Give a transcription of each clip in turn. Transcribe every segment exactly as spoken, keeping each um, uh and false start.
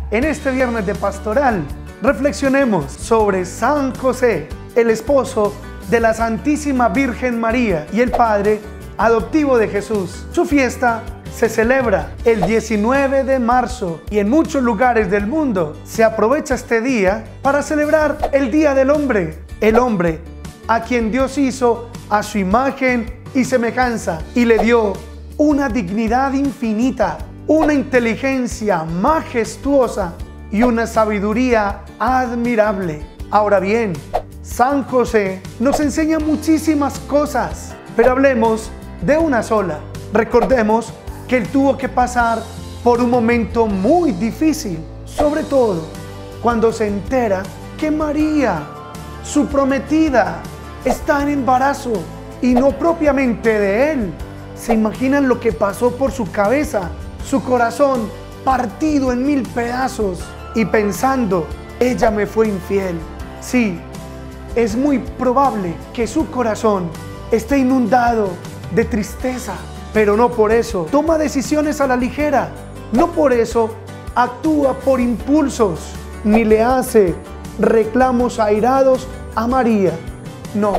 En este viernes de pastoral, reflexionemos sobre San José, el esposo de la Santísima Virgen María y el padre adoptivo de Jesús. Su fiesta se celebra el diecinueve de marzo y en muchos lugares del mundo se aprovecha este día para celebrar el Día del Hombre. El hombre a quien Dios hizo a su imagen y semejanza y le dio una dignidad infinita, una inteligencia majestuosa y una sabiduría admirable. Ahora bien, San José nos enseña muchísimas cosas, pero hablemos de una sola. Recordemos que él tuvo que pasar por un momento muy difícil, sobre todo cuando se entera que María, su prometida, está en embarazo y no propiamente de él. ¿Se imaginan lo que pasó por su cabeza? Su corazón partido en mil pedazos y pensando, ella me fue infiel. Sí, es muy probable que su corazón esté inundado de tristeza, pero no por eso toma decisiones a la ligera, no por eso actúa por impulsos, ni le hace reclamos airados a María. No,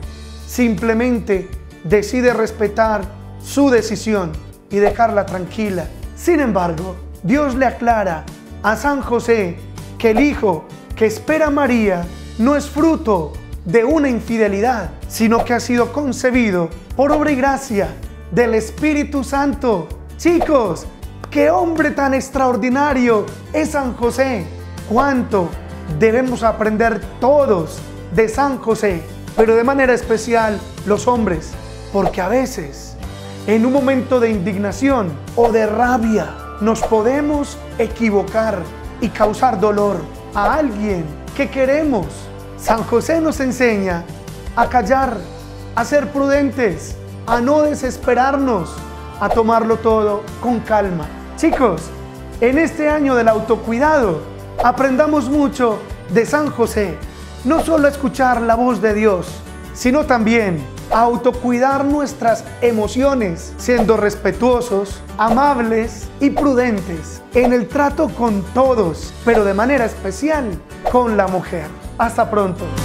simplemente decide respetar su decisión y dejarla tranquila. Sin embargo, Dios le aclara a San José que el hijo que espera María no es fruto de una infidelidad, sino que ha sido concebido por obra y gracia del Espíritu Santo. Chicos, qué hombre tan extraordinario es San José. Cuánto debemos aprender todos de San José, pero de manera especial los hombres, porque a veces en un momento de indignación o de rabia nos podemos equivocar y causar dolor a alguien que queremos. San José nos enseña a callar, a ser prudentes, a no desesperarnos, a tomarlo todo con calma. Chicos, en este año del autocuidado, aprendamos mucho de San José. No solo a escuchar la voz de Dios, sino también a autocuidar nuestras emociones, siendo respetuosos, amables y prudentes en el trato con todos, pero de manera especial con la mujer. Hasta pronto.